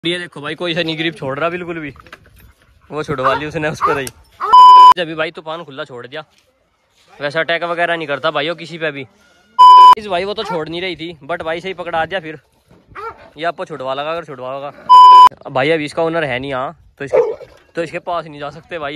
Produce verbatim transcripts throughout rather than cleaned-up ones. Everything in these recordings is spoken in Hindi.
ये देखो भाई कोई सा नहीं ग्रिप छोड़ रहा बिल्कुल भी, वो छुड़वा ली उसने उस पर ही। जब भाई तूफान खुला छोड़ दिया, वैसा अटैक वगैरह नहीं करता भाई वो किसी पे भी। इस भाई वो तो छोड़ नहीं रही थी बट भाई से ही पकड़ा दिया फिर। ये आपको छुड़वा लगा अगर छुड़वा होगा भाई। अभी इसका ओनर है नहीं यहाँ, तो इसके तो इसके पास नहीं जा सकते भाई।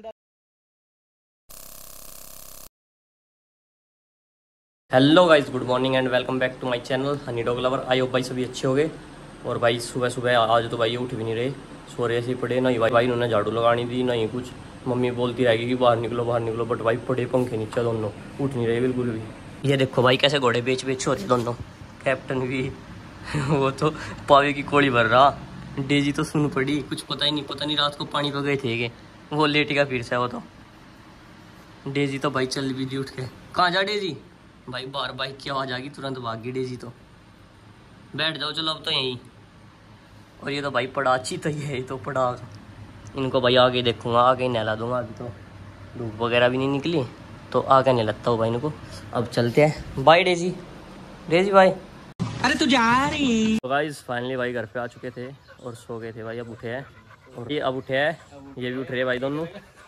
Hello guys, good morning and welcome back to my channel honey dog lover. I hope भाई सभी अच्छे हो गए। और भाई सुबह सुबह आज तो भाई उठ भी नहीं रहे, सो रहे ऐसे पड़े। नहीं भाई भाई उन्होंने झाड़ू लगानी थी नहीं कुछ, मम्मी बोलती रहेगी कि बाहर निकलो बाहर निकलो, बट भाई पड़े पंखे नीचे दोनों, उठ नहीं रहे बिल्कुल भी। ये देखो भाई कैसे घोड़े बेच बेच होते दोनों। कैप्टन भी वो तो पावे की कोड़ी भर रहा, डेजी तो सुन पड़ी, कुछ पता ही नहीं। पता नहीं रात को पानी पे गए थे कि वो लेट गया फिर से। वो तो डेजी तो भाई चल भी दी उठ के। कहाँ जा डेजी भाई, बार बाइक की आवाज आ गई तुरंत भाग गई डेजी। तो बैठ जाओ चलो अब तो यहीं। और ये तो भाई पड़ा अच्छी तो ये है तो पड़ा। इनको भाई आगे देखूंगा, आगे नहला दूंगा। अभी तो धूप वगैरह भी नहीं निकली तो आगे नहलाता हूँ भाई इनको। अब चलते हैं, बाय डेजी। डेजी भाई अरे तू जा रही। तो गाइस फाइनली भाई घर पे आ चुके थे और सो गए थे भाई। अब उठे हैं और ये अब उठे हैं, ये भी उठ रहे भाई दोनों।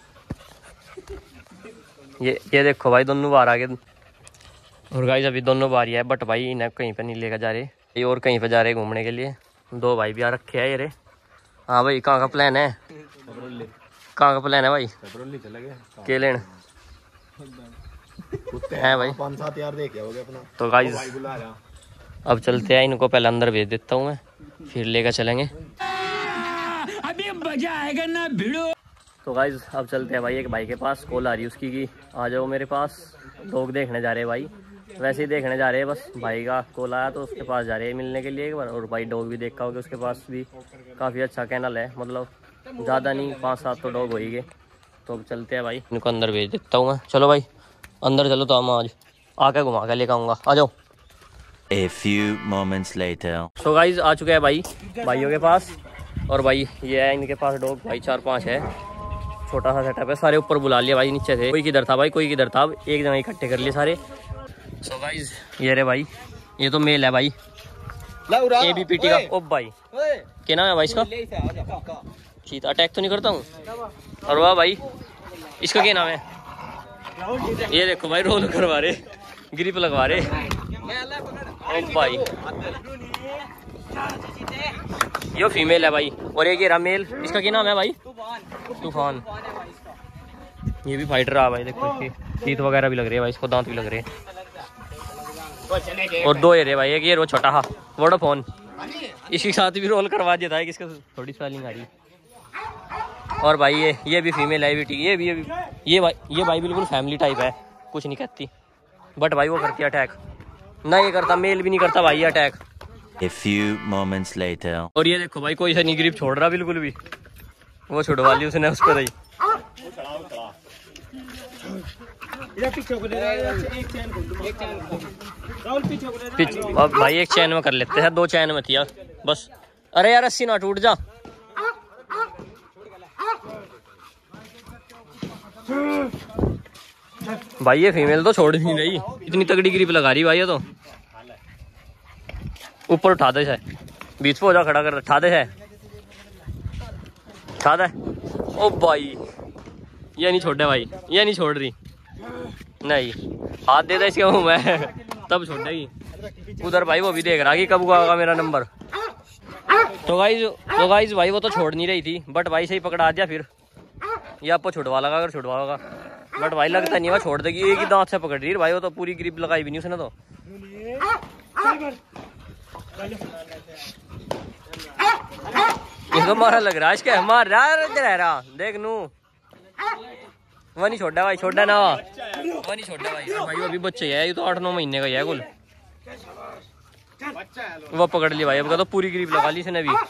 ये ये देखो भाई दोनों बाहर आ गए। और गाइस अभी दोनों बाहर ही है बट भाई इन्हें कहीं पे नहीं लेकर जा रहे, ये और कहीं पे जा रहे घूमने के लिए। दो भाई भी आ रखे हैं ये रे। हाँ भाई कहाँ का प्लान है, कहाँ का प्लान है भाई? के लेन है भाई पाँच सात यार देख हो गया अपना। तो गाइस अब चलते हैं, इनको पहले अंदर भेज देता हूँ मैं, फिर लेकर चलेंगे। अभी मजा आएगा ना भिड़ो। तो गाइस अब चलते हैं भाई, एक भाई के पास कॉल आ रही है उसकी कि आ जाओ मेरे पास, लोग देखने जा रहे हैं भाई। वैसे ही देखने जा रहे हैं बस, भाई का कॉल आया तो उसके पास जा रहे हैं मिलने के लिए एक बार। और भाई डॉग भी देखा होगा उसके पास भी, काफ़ी अच्छा कैनल है, मतलब ज़्यादा नहीं पाँच सात तो डॉग हो ही गए। तो अब चलते हैं भाई, इनको अंदर भेज देता हूँ मैं। चलो भाई अंदर चलो, तो हम आज आके घुमा के लेकर आऊँगा, आ जाओ। A few moments later. So guys आ चुके हैं भाई भाइयों के पास। और भाई ये है इनके पास डॉग भाई, चार पाँच है, छोटा सा सेटअप है। सारे ऊपर बुला लिया भाई, नीचे थे कोई किधर था भाई, कोई किधर था, एक जगह इकट्ठे कर लिए सारे। सो गाइज ये रे भाई, ये तो मेल है भाई, ए बी पी टी का। ओ भाई क्या नाम है भाई इसका? चीता अटैक तो नहीं करता हूँ। और वाह भाई इसका क्या नाम है? ये देखो भाई रोल करवा रहे, ग्रिप लगवा रहे। ओ भाई ये फीमेल है भाई, और एक ये रहा मेल, इसका क्या नाम है भाई? तूफान। ये भी फाइटर रहा भाई, देखो इसके टीथ वगैरह भी लग रहे हैं भाई, इसको दांत भी लग रहे हैं। और दो ये रे भाई, एक ये रो छोटा हा वोडाफोन, इसके साथ भी रोल करवा दिया था, इसका थोड़ी स्वेलिंग आ रही। और भाई ये ये भी फीमेल है, भी ठीक, ये भी ये भी ये भाई ये भाई बिल्कुल फैमिली टाइप है, कुछ नहीं कहती बट भाई वो करती है अटैक। ना ये करता, मेल भी नहीं करता भाई ये attack. A few moments later. और ये देखो भाई कोई सा नहीं ग्रिप छोड़ रहा बिल्कुल भी, वो छुड़वा ली उसने उस पर ही। अब भाई एक चैन में कर लेते हैं, दो चैन में थी यार बस। अरे यार रस्सी ना टूट जा। भाई ये फीमेल तो छोड़ नहीं रही, इतनी तगड़ी ग्रिप लगा रही भाई। ये तो ऊपर उठा दे है, बीच पे हो जा खड़ा कर, उठा दे है, उठा दे। ओ भाई ये नहीं छोड़े भाई, ये नहीं छोड़ रही, नहीं हाथ दे दे इसके मुंह में तब छोड़ेगी। उधर भाई वो भी देख रहा कि कब आएगा मेरा नंबर। तो गाइज तो गाइज भाई वो तो छोड़ नहीं रही थी बट भाई से ही पकड़ा दिया फिर। ये आपको छुड़वा लगा अगर छुड़वा होगा, बट भाई लगता नहीं वो छोड़ देगी, एक ही दांत से पकड़ रही भाई। वो तो पूरी ग्रिप लगाई भी नहीं उसने तो। इसको मारा लग रहा है, इसके मार रहा रहा देख नू, वो नहीं छोड़ा भाई, छोड़ा ना वो नहीं छोड़ा भाई। भाई वो अभी बच्चे है, ये तो आठ नौ महीने का ही है कुल। वो पकड़ ली भाई, अब तो पूरी ग्रिप लगा ली इसने भी।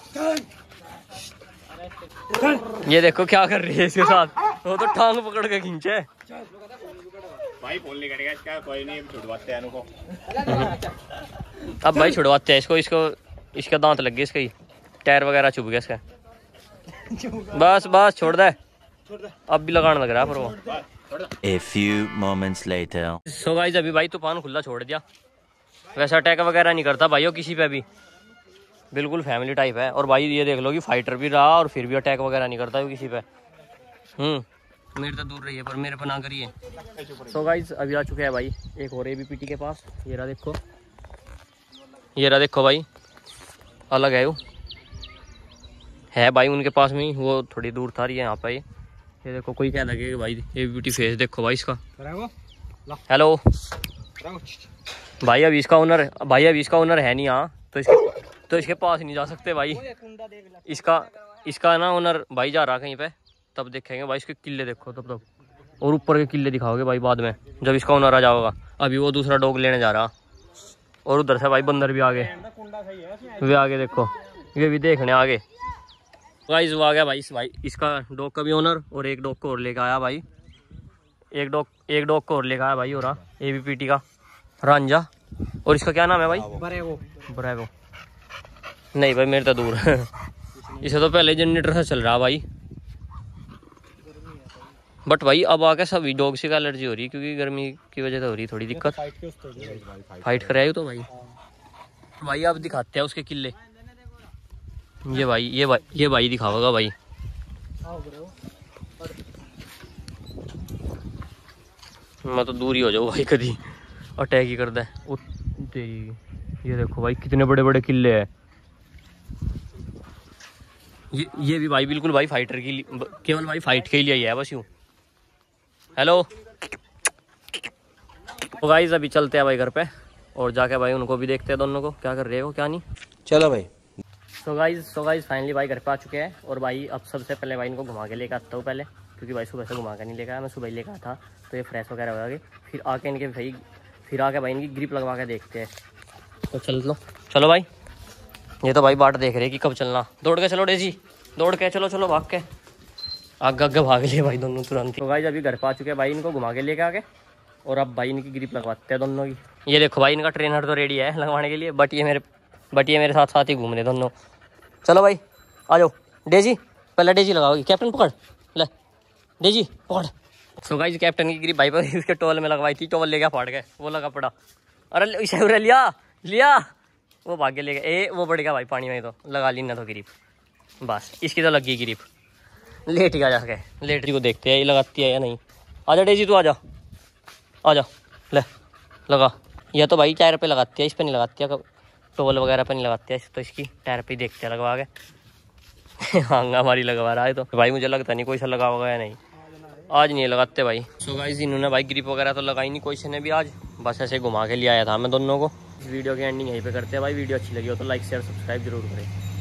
ये देखो क्या कर रही है इसके साथ, वो तो टांग पकड़ के खींचे भाई। फोन नहीं करेगा इसका, कोई नहीं छुड़वाते हैं इनको। अब भाई छुड़वाते हैं इसको, इसको इसका दांत लग गया, इसका ही टायर वगैरह चुभ गया इसका। बस बस छोड़ दे, अब भी लगाने लग रहा है पर वो। A few moments later. So guys अभी भाई तूफान खुला छोड़ दिया, वैसा अटैक वगैरह नहीं करता भाई वो किसी पे भी, बिल्कुल फैमिली टाइप है। और भाई ये देख लो कि फाइटर भी रहा और फिर भी अटैक वगैरह नहीं करता है किसी पे। हम्म मेरे तो दूर रही है पर मेरे पर ना करिए। सो गाइस अभी आ चुके हैं भाई एक और एबीपीटी के पास। ये रहा देखो, ये रहा देखो भाई, अलग है वो है भाई उनके पास में ही, वो थोड़ी दूर था रही है यहाँ पे। ये देखो कोई क्या लगेगा भाई एबीपीटी फेस देखो भाई इसका। हेलो भाई, अभी इसका ओनर भाई अभी इसका ओनर है नहीं यहाँ, तो इसके तो इसके पास नहीं जा सकते भाई। इसका इसका ना ओनर भाई जा रहा कहीं पे, तब देखेंगे भाई इसके किले देखो तब तब और ऊपर के किले दिखाओगे भाई बाद में जब इसका ओनर आ जाओगा। अभी वो दूसरा डॉग लेने जा रहा और उधर से भाई बंदर भी आगे, वे आगे देखो, ये भी देखने आगे। गाइस वो आ गया भाई इस भाई इसका डॉग का भी ओनर और एक डॉग को और लेकर आया भाई। एक डॉग एक डॉग को और लेकर आया भाई, हो रहा एबीपीटी का रांझा। और इसका क्या नाम है भाई? ब्रेवो। ब्रेवो नहीं भाई मेरे तो दूर इसे तो पहले जनरेटर से चल रहा भाई, बट भाई अब आके सभी डॉग से का एलर्जी हो रही है क्योंकि गर्मी की वजह से हो रही थोड़ी दिक्कत। फाइट कर रहे हो तो भाई भाई अब दिखाते हैं उसके किले। ये भाई ये भाई ये भाई दिखाओगा भाई। मैं तो दूर ही हो जाऊँ भाई, कभी अटैक ही कर दे। ये देखो भाई कितने बड़े बड़े किले हैं। ये ये भी भाई बिल्कुल भाई फाइटर की केवल भाई फाइट के लिए ही है बस यूँ। हेलो तो गाइस अभी चलते हैं भाई घर पे और जाके भाई उनको भी देखते हैं दोनों को क्या कर रहे हो क्या नहीं। चलो भाई। So guys so guys finally भाई घर पे आ चुके हैं और भाई अब सबसे पहले भाई इनको घुमा के लेकर आता हूँ पहले, क्योंकि भाई सुबह से घुमा के नहीं लेकर आया, मैं सुबह ही लेकर था तो ये फ्रेश वगैरह हो गए। फिर आके इनके भाई फिर आके भाई इनकी ग्रिप लगवा के देखते हैं। तो चल लो चलो भाई, ये तो भाई बाट देख रहे हैं कि कब चलना। दौड़ के चलो डेजी, दौड़ के चलो चलो भाग के आगे आगे भाग लिए भाई दोनों तुरंत। तो भाई अभी घर पे आ चुके हैं भाई, इनको घुमा के लेके आके और अब भाई इनकी ग्रिप लगवाते हैं दोनों की। ये देखो भाई इनका ट्रेनर तो रेडी है लगवाने के लिए, बट ये मेरे बट ये मेरे साथ साथ ही घूम रहे दोनों। चलो भाई आ जाओ। डेजी पहले डेजी लगाओगी, कैप्टन पकड़ ले डेजी पकड़। सो गाइस कैप्टन की ग्रिप भाई पर इसके टॉवल में लगवाई थी, टॉवल ले गया फाड़ गए, वो लगा पड़ा। अरे इसे लिया लिया वो भाग्य ले गया। ए वो बढ़ गया भाई पानी में, तो लगा ली ना तो ग्रिप, बस इसकी तो लग गई ग्रिप। लेट गया जाके, लेट को देखते हैं ये लगाती है या नहीं। आजा डेजी तू आजा आजा ले लगा। या तो भाई टायर पे लगाती है, इस पे नहीं लगाती है, टोल वगैरह पे नहीं लगाती है, तो इसकी टायर पे ही देखते हैं लगवा के। हाँ हमारी लगवा रहा है तो भाई मुझे लगता नहीं कोई सा लगा होगा या नहीं, आज नहीं लगाते भाई। सो गाइस इन्होंने भाई ग्रिप वगैरह तो लगाई नहीं कोई से ने भी आज, बस ऐसे घुमा के लिए आया था मैं दोनों को। वीडियो की एंडिंग यहीं पे करते हैं भाई। वीडियो अच्छी लगी हो तो लाइक शेयर सब्सक्राइब जरूर करें।